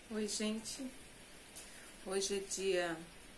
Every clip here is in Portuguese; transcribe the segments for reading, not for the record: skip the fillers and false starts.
Oi, gente. Hoje é dia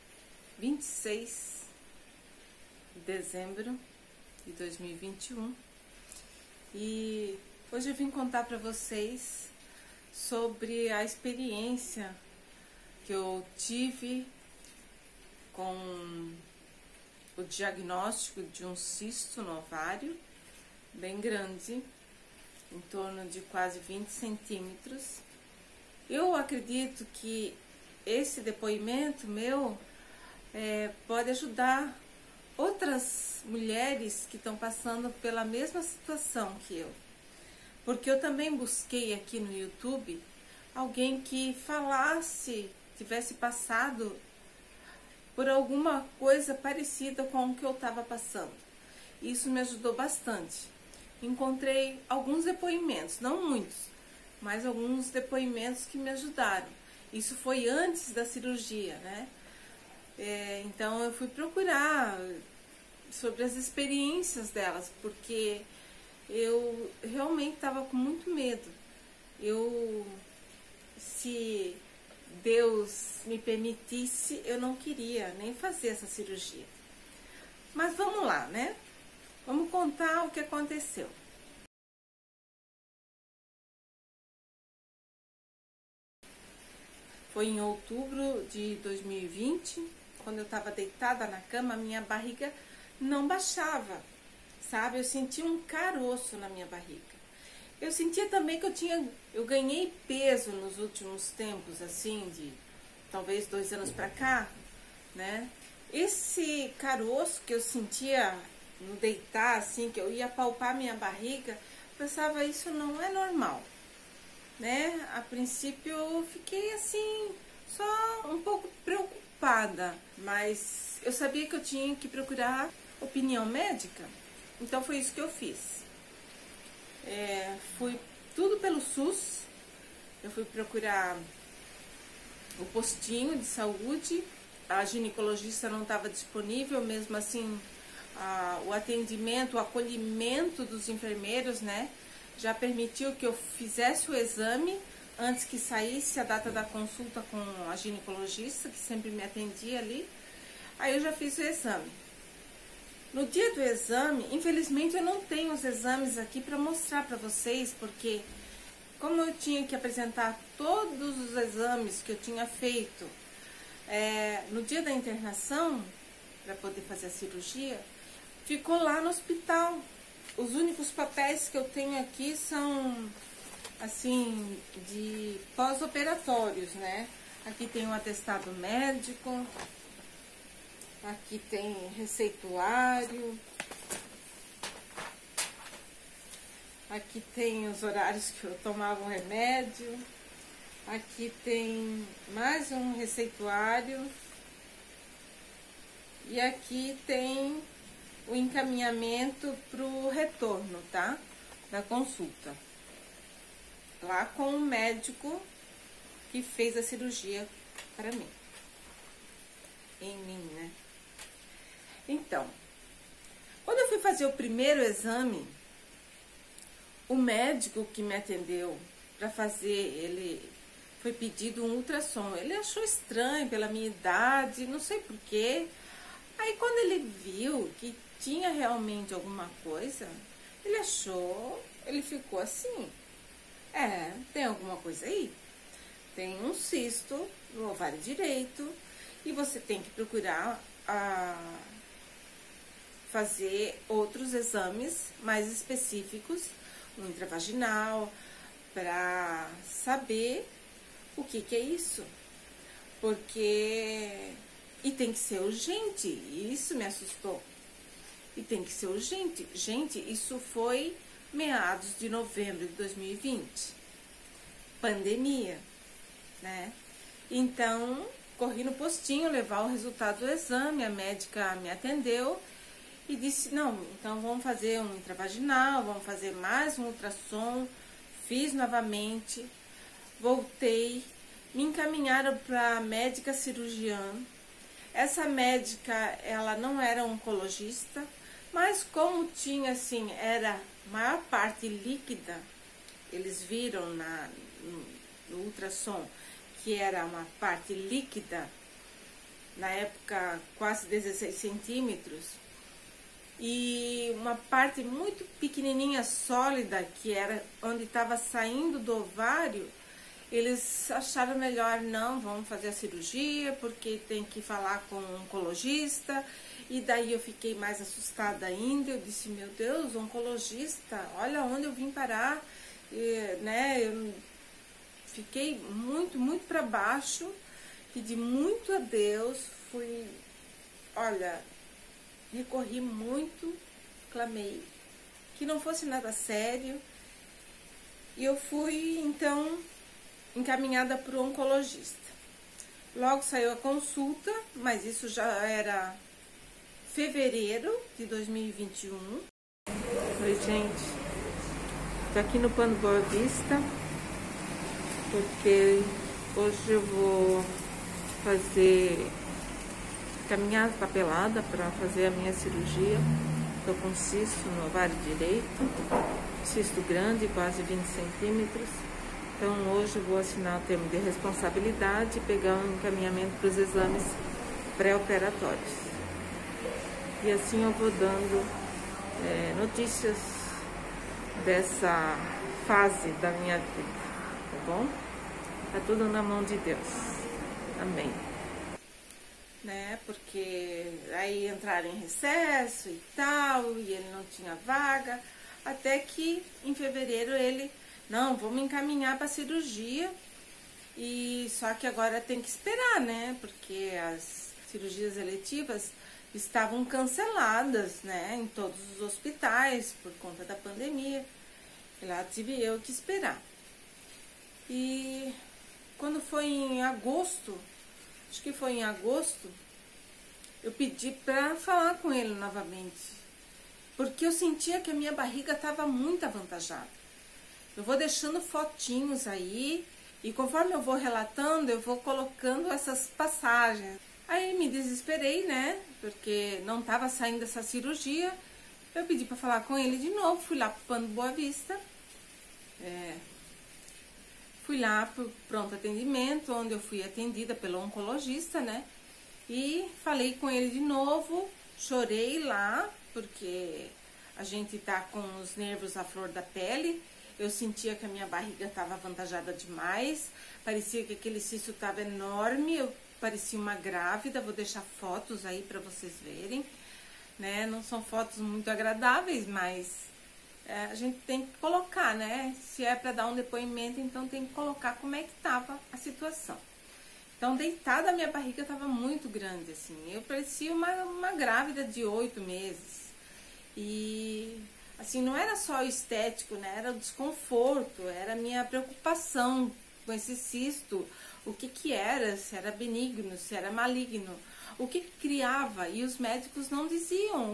26 de dezembro de 2021 e hoje eu vim contar para vocês sobre a experiência que eu tive com o diagnóstico de um cisto no ovário, bem grande, em torno de quase 20 centímetros. Eu acredito que esse depoimento meu pode ajudar outras mulheres que estão passando pela mesma situação que eu. Porque eu também busquei aqui no YouTube alguém que falasse, tivesse passado por alguma coisa parecida com o que eu estava passando. Isso me ajudou bastante. Encontrei alguns depoimentos, não muitos, mas alguns depoimentos que me ajudaram. Isso foi antes da cirurgia, né? Então eu fui procurar sobre as experiências delas, porque eu realmente estava com muito medo. Se Deus me permitisse, eu não queria nem fazer essa cirurgia. Mas vamos lá, né? Vamos contar o que aconteceu. Foi em outubro de 2020, quando eu estava deitada na cama, minha barriga não baixava, sabe? Eu sentia um caroço na minha barriga. Eu sentia também que eu ganhei peso nos últimos tempos, assim, de talvez 2 anos pra cá, né? Esse caroço que eu sentia no deitar, assim, que eu ia palpar minha barriga, eu pensava, isso não é normal. Né? A princípio eu fiquei assim, só um pouco preocupada, mas eu sabia que eu tinha que procurar opinião médica, então foi isso que eu fiz. Fui tudo pelo SUS, eu fui procurar o postinho de saúde, a ginecologista não estava disponível, mesmo assim o atendimento, o acolhimento dos enfermeiros, né? Já permitiu que eu fizesse o exame antes que saísse a data da consulta com a ginecologista, que sempre me atendia ali. Aí eu já fiz o exame. No dia do exame, infelizmente eu não tenho os exames aqui para mostrar para vocês, porque como eu tinha que apresentar todos os exames que eu tinha feito no dia da internação, para poder fazer a cirurgia, ficou lá no hospital. Os únicos papéis que eu tenho aqui são, assim, de pós-operatórios, né? Aqui tem um atestado médico, aqui tem receituário, aqui tem os horários que eu tomava o remédio, aqui tem mais um receituário e aqui tem o encaminhamento para o retorno, tá? Da consulta. Lá com o médico que fez a cirurgia para mim. Em mim, né? Então, quando eu fui fazer o primeiro exame, o médico que me atendeu para fazer, ele foi pedido um ultrassom. Ele achou estranho pela minha idade, não sei porquê. Aí quando ele viu que tinha realmente alguma coisa, ele ficou assim, tem alguma coisa aí? Tem um cisto no ovário direito e você tem que procurar fazer outros exames mais específicos, um intravaginal, para saber o que é isso. E tem que ser urgente, e isso me assustou. E tem que ser urgente. Gente, isso foi meados de novembro de 2020. Pandemia, né? Então, corri no postinho levar o resultado do exame, a médica me atendeu e disse, não, então vamos fazer um intravaginal, vamos fazer mais um ultrassom. Fiz novamente, voltei, me encaminharam para a médica cirurgiã. Essa médica, ela não era oncologista, mas como tinha, assim, era maior parte líquida, eles viram no ultrassom que era uma parte líquida, na época quase 16 centímetros, e uma parte muito pequenininha, sólida, que era onde estava saindo do ovário. Eles acharam melhor, não, vamos fazer a cirurgia, porque tem que falar com um oncologista. E daí eu fiquei mais assustada ainda. Eu disse, meu Deus, oncologista, olha onde eu vim parar. Né? Eu fiquei muito para baixo, pedi muito a Deus, recorri muito, clamei que não fosse nada sério. E eu fui, então, encaminhada para o oncologista. Logo saiu a consulta, mas isso já era fevereiro de 2021. Oi, gente, tô aqui no Plano Boa Vista, porque hoje eu vou fazer caminhada papelada para fazer a minha cirurgia. Tô com cisto no ovário direito, cisto grande, quase 20 centímetros. Então hoje eu vou assinar o termo de responsabilidade e pegar um encaminhamento para os exames pré-operatórios. E assim eu vou dando notícias dessa fase da minha vida, tá bom? Tá tudo na mão de Deus. Amém. Né? Porque aí entraram em recesso e tal, e ele não tinha vaga, até que em fevereiro ele... Não, vamos encaminhar para cirurgia, e só que agora tem que esperar, né? Porque as cirurgias eletivas estavam canceladas, né? Em todos os hospitais por conta da pandemia. E lá tive eu que esperar. E quando foi em agosto, acho que foi em agosto, eu pedi para falar com ele novamente, porque eu sentia que a minha barriga estava muito avantajada. Eu vou deixando fotinhos aí, e conforme eu vou relatando, eu vou colocando essas passagens. Aí me desesperei, né, porque não estava saindo essa cirurgia. Eu pedi para falar com ele de novo, fui lá para o Plano Boa Vista. Fui lá para o pronto atendimento, onde eu fui atendida pelo oncologista, né, e falei com ele de novo, chorei lá, porque a gente tá com os nervos à flor da pele. Eu sentia que a minha barriga estava avantajada demais, parecia que aquele cisto estava enorme, eu parecia uma grávida. Vou deixar fotos aí para vocês verem, né? Não são fotos muito agradáveis, mas a gente tem que colocar, né? Se é para dar um depoimento, então tem que colocar como é que estava a situação. Então, deitada, a minha barriga estava muito grande, assim, eu parecia uma grávida de 8 meses. E... assim, não era só o estético, né? Era o desconforto, era a minha preocupação com esse cisto. O que era, se era benigno, se era maligno, o que criava. E os médicos não diziam o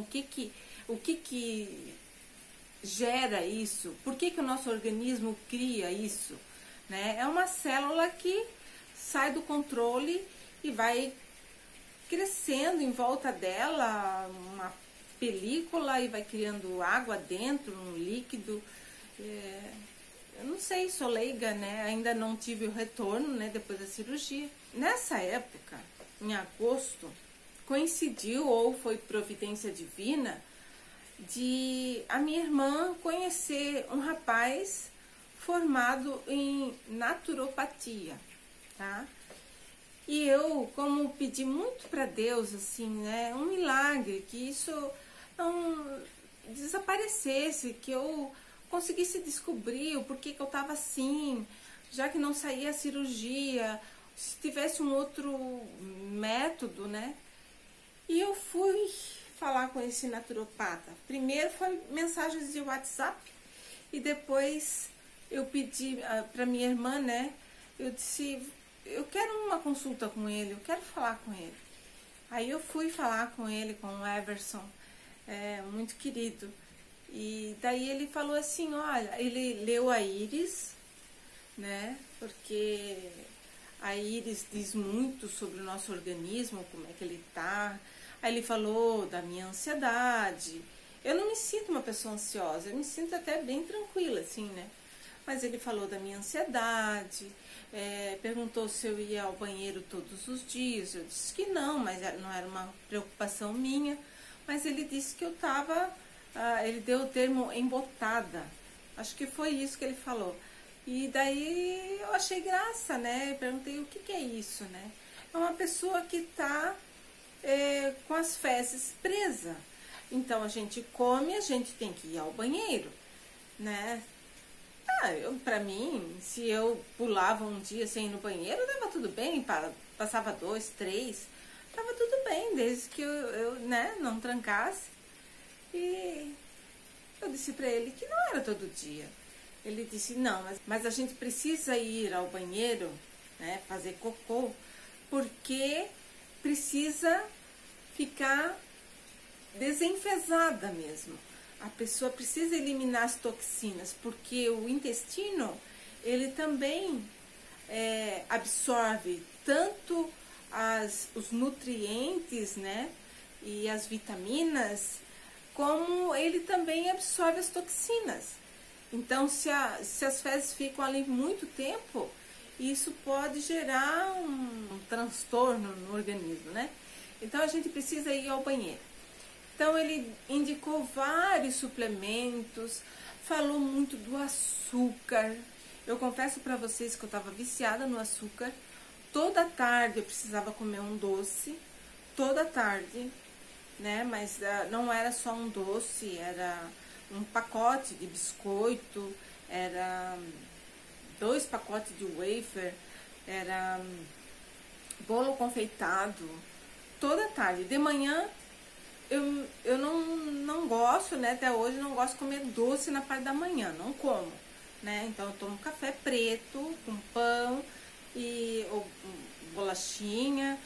que gera isso, por que o nosso organismo cria isso, né? É uma célula que sai do controle e vai crescendo em volta dela, uma película, e vai criando água dentro, um líquido. Eu não sei, sou leiga, né? Ainda não tive o retorno, né, depois da cirurgia. Nessa época, em agosto, coincidiu, ou foi providência divina, de a minha irmã conhecer um rapaz formado em naturopatia, tá? E eu, como pedi muito para Deus, assim, né, um milagre, que isso não desaparecesse, que eu conseguisse descobrir o porquê que eu estava assim, já que não saía a cirurgia, se tivesse um outro método, né? E eu fui falar com esse naturopata. Primeiro foi mensagens de WhatsApp, e depois eu pedi para minha irmã, né? Eu disse, eu quero uma consulta com ele, eu quero falar com ele. Aí eu fui falar com ele, com o Everson, muito querido. E daí ele falou assim, olha, ele leu a íris, né? Porque a íris diz muito sobre o nosso organismo, como é que ele tá. Aí ele falou da minha ansiedade. Eu não me sinto uma pessoa ansiosa, eu me sinto até bem tranquila, assim, né? mas ele falou da minha ansiedade, perguntou se eu ia ao banheiro todos os dias. Eu disse que não, mas não era uma preocupação minha. Mas ele disse que eu estava, ele deu o termo embotada. Acho que foi isso que ele falou. E daí eu achei graça, né? Perguntei o que é isso, né? É uma pessoa que está com as fezes presas. Então a gente come, a gente tem que ir ao banheiro, né? Pra mim, se eu pulava um dia sem ir no banheiro, dava tudo bem, passava 2, 3, tava tudo bem, desde que eu né, não trancasse. E eu disse pra ele que não era todo dia. Ele disse, não, mas a gente precisa ir ao banheiro, né, fazer cocô, porque precisa ficar desenfesada mesmo. A pessoa precisa eliminar as toxinas, porque o intestino, ele também absorve tanto os nutrientes, né, e as vitaminas, como ele também absorve as toxinas. Então, se as fezes ficam ali muito tempo, isso pode gerar um transtorno no organismo, né? Então, a gente precisa ir ao banheiro. Então, ele indicou vários suplementos, falou muito do açúcar. Eu confesso para vocês que eu estava viciada no açúcar. Toda tarde eu precisava comer um doce, toda tarde, né? Mas não era só um doce, era um pacote de biscoito, era 2 pacotes de wafer, era bolo confeitado, toda tarde. De manhã, eu não gosto, né? Até hoje não gosto de comer doce na parte da manhã, não como, né? Então eu tomo café preto com pão ou bolachinha,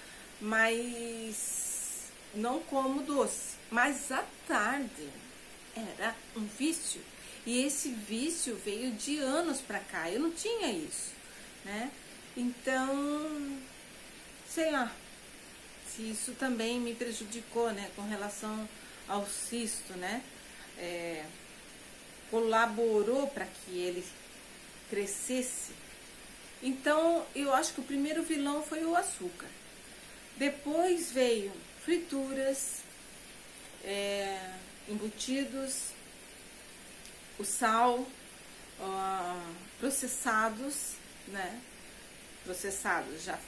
mas não como doce. Mas à tarde era um vício, e esse vício veio de anos pra cá. Eu não tinha isso, né? Então, sei lá, se isso também me prejudicou, né, com relação ao cisto, né, colaborou para que ele crescesse. Então, eu acho que o primeiro vilão foi o açúcar. Depois veio frituras, embutidos, o sal, processados, né, processados já.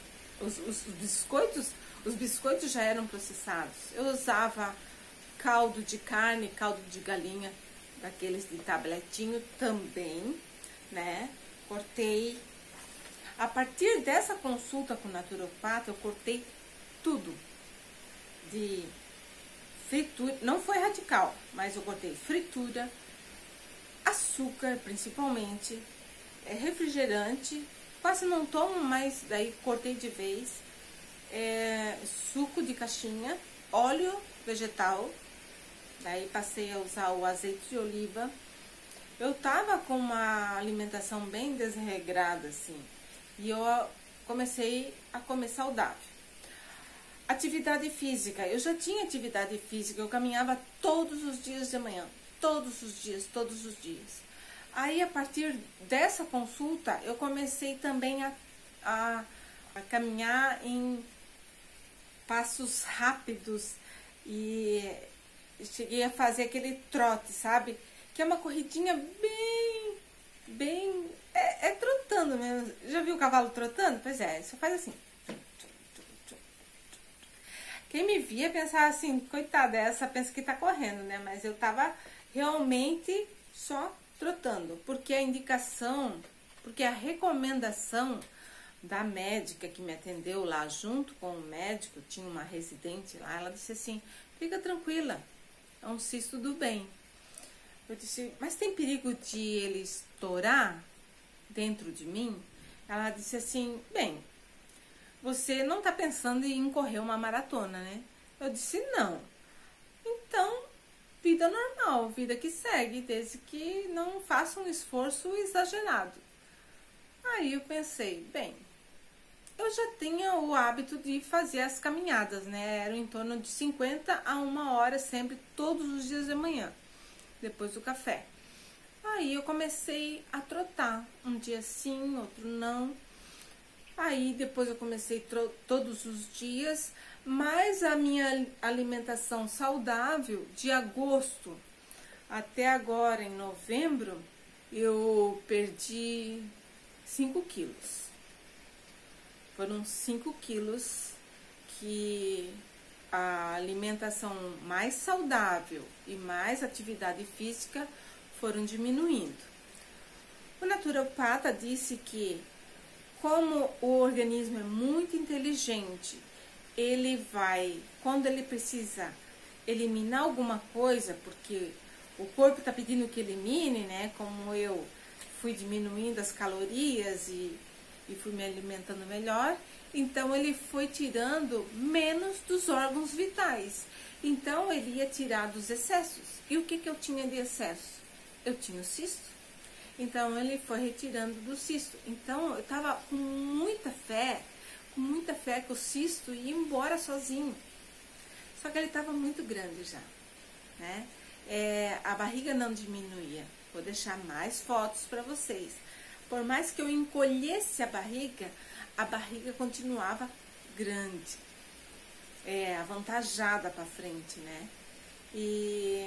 Os biscoitos já eram processados. Eu usava caldo de carne, caldo de galinha, daqueles de tabletinho também, né? Cortei. A partir dessa consulta com o naturopata, eu cortei tudo de fritura. Não foi radical, mas eu cortei fritura, açúcar principalmente, refrigerante. Quase não tomo, mas daí cortei de vez. Suco de caixinha, óleo vegetal, daí passei a usar o azeite de oliva. Eu tava com uma alimentação bem desregrada, assim, e eu comecei a comer saudável. Atividade física, eu já tinha atividade física, eu caminhava todos os dias de manhã, todos os dias. Aí, a partir dessa consulta, eu comecei também a caminhar em passos rápidos e cheguei a fazer aquele trote, sabe? Que é uma corridinha bem... trotando mesmo. Já viu o cavalo trotando? Pois é, só faz assim. Quem me via pensava assim, coitada, essa pensa que tá correndo, né? Mas eu tava realmente só trotando, porque a recomendação da médica que me atendeu lá junto com o médico, tinha uma residente lá, ela disse assim, fica tranquila, é um cisto do bem. Eu disse, mas tem perigo de ele estourar dentro de mim? Ela disse assim, bem, você não tá pensando em correr uma maratona, né? Eu disse, não. Então, vida normal, vida que segue, desde que não faça um esforço exagerado. Aí eu pensei, bem, eu já tinha o hábito de fazer as caminhadas, né? Era em torno de 50 a 1 hora, sempre, todos os dias de manhã, depois do café. Aí eu comecei a trotar, um dia sim, outro não. Aí depois eu comecei todos os dias, mas a minha alimentação saudável, de agosto até agora, em novembro, eu perdi 5 quilos. Foram 5 quilos que a alimentação mais saudável e mais atividade física foram diminuindo. O naturopata disse que, como o organismo é muito inteligente, ele vai, quando ele precisa eliminar alguma coisa, porque o corpo está pedindo que elimine, né? Como eu fui diminuindo as calorias e fui me alimentando melhor, então ele foi tirando menos dos órgãos vitais. Então ele ia tirar dos excessos. E o que eu tinha de excesso? Eu tinha o cisto. Então ele foi retirando do cisto. Então eu estava com muita fé que o cisto ia embora sozinho. Só que ele estava muito grande já, né? A barriga não diminuía. Vou deixar mais fotos para vocês. Por mais que eu encolhesse a barriga continuava grande, avantajada para frente, né? E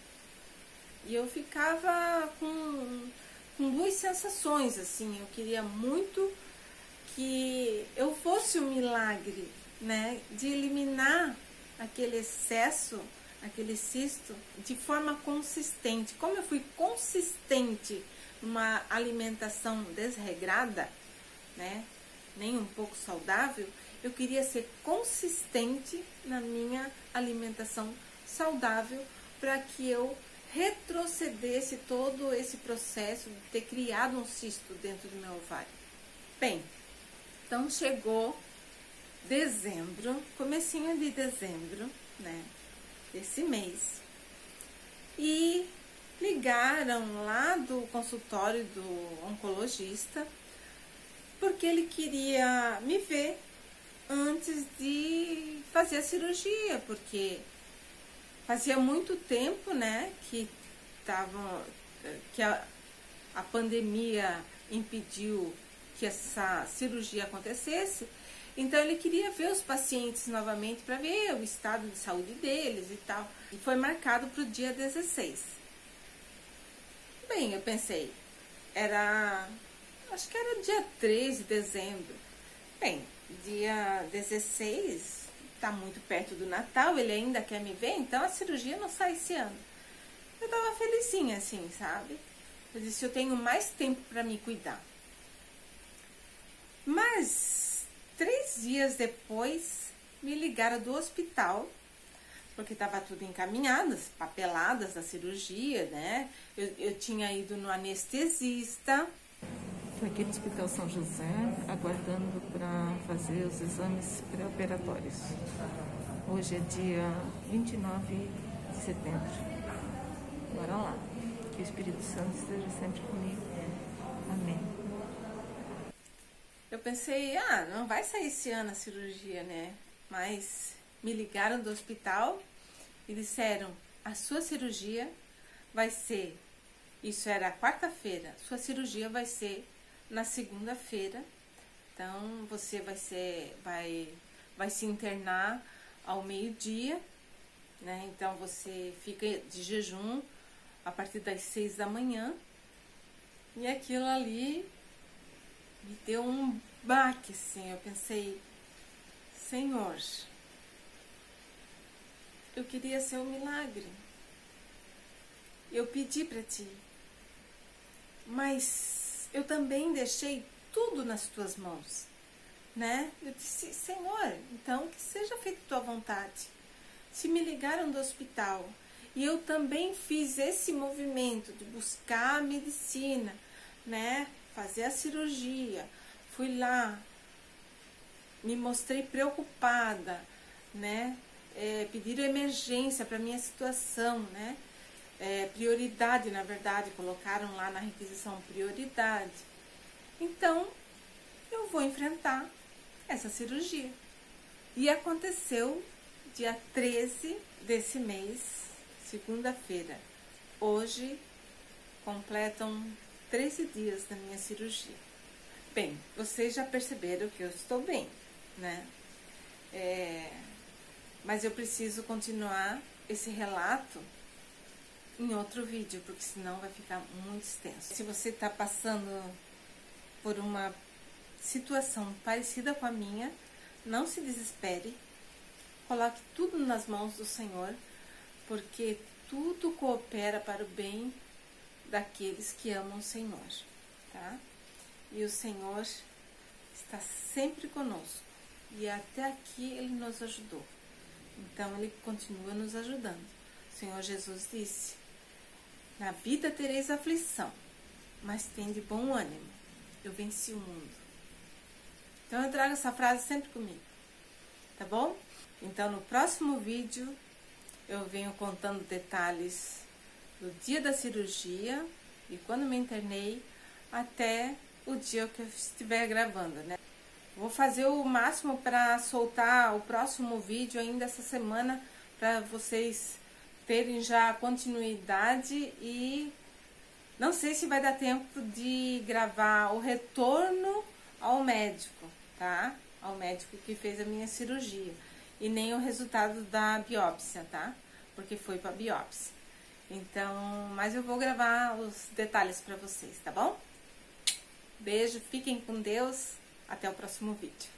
eu ficava com duas sensações, assim. Eu queria muito que eu fosse um milagre, né? De eliminar aquele excesso, aquele cisto, de forma consistente. Como eu fui consistente numa alimentação desregrada, né? Nem um pouco saudável, eu queria ser consistente na minha alimentação saudável para que eu retrocedesse todo esse processo de ter criado um cisto dentro do meu ovário. Bem, então chegou dezembro, comecinho de dezembro, né, desse mês, e ligaram lá do consultório do oncologista, porque ele queria me ver antes de fazer a cirurgia, porque fazia muito tempo, né, que a pandemia impediu que essa cirurgia acontecesse. Então ele queria ver os pacientes novamente para ver o estado de saúde deles e tal. E foi marcado para o dia 16. Bem, eu pensei, acho que era dia 3 de dezembro. Bem, dia 16, tá muito perto do Natal, ele ainda quer me ver, então a cirurgia não sai esse ano. Eu tava felizinha assim, sabe? Eu disse, eu tenho mais tempo para me cuidar. Mas 3 dias depois me ligaram do hospital, porque estava tudo encaminhado, as papeladas da cirurgia, né? Eu tinha ido no anestesista. Foi aqui no Hospital São José, aguardando para fazer os exames pré-operatórios. Hoje é dia 29 de setembro. Bora lá. Que o Espírito Santo esteja sempre comigo. Amém. Eu pensei, não vai sair esse ano a cirurgia, né? Mas me ligaram do hospital e disseram, a sua cirurgia vai ser, isso era quarta-feira, sua cirurgia vai ser na segunda-feira, então você vai se internar ao meio-dia, né? Então você fica de jejum a partir das 6 da manhã, e aquilo ali me deu um baque, assim. Eu pensei, Senhor, eu queria ser um milagre, eu pedi para ti, mas eu também deixei tudo nas tuas mãos, né? Eu disse, Senhor, então que seja feita tua vontade. Se me ligaram do hospital e eu também fiz esse movimento de buscar a medicina, né? Fazer a cirurgia, fui lá, me mostrei preocupada, né? Pediram emergência para minha situação, né? Prioridade, na verdade, colocaram lá na requisição prioridade. Então, eu vou enfrentar essa cirurgia. E aconteceu dia 13 desse mês, segunda-feira. Hoje completam 13 dias da minha cirurgia. Bem, vocês já perceberam que eu estou bem, né? Mas eu preciso continuar esse relato em outro vídeo, porque senão vai ficar muito extenso. Se você está passando por uma situação parecida com a minha, não se desespere, coloque tudo nas mãos do Senhor, porque tudo coopera para o bem daqueles que amam o Senhor, tá? E o Senhor está sempre conosco, e até aqui Ele nos ajudou, então Ele continua nos ajudando. O Senhor Jesus disse: na vida tereis aflição, mas tende bom ânimo, eu venci o mundo. Então eu trago essa frase sempre comigo, tá bom? Então no próximo vídeo eu venho contando detalhes do dia da cirurgia e quando me internei até o dia que eu estiver gravando, né? Vou fazer o máximo para soltar o próximo vídeo ainda essa semana, para vocês terem já continuidade, e não sei se vai dar tempo de gravar o retorno ao médico, tá? Ao médico que fez a minha cirurgia, e nem o resultado da biópsia, tá? Porque foi para biópsia. Então, mas eu vou gravar os detalhes para vocês, tá bom? Beijo, fiquem com Deus, até o próximo vídeo.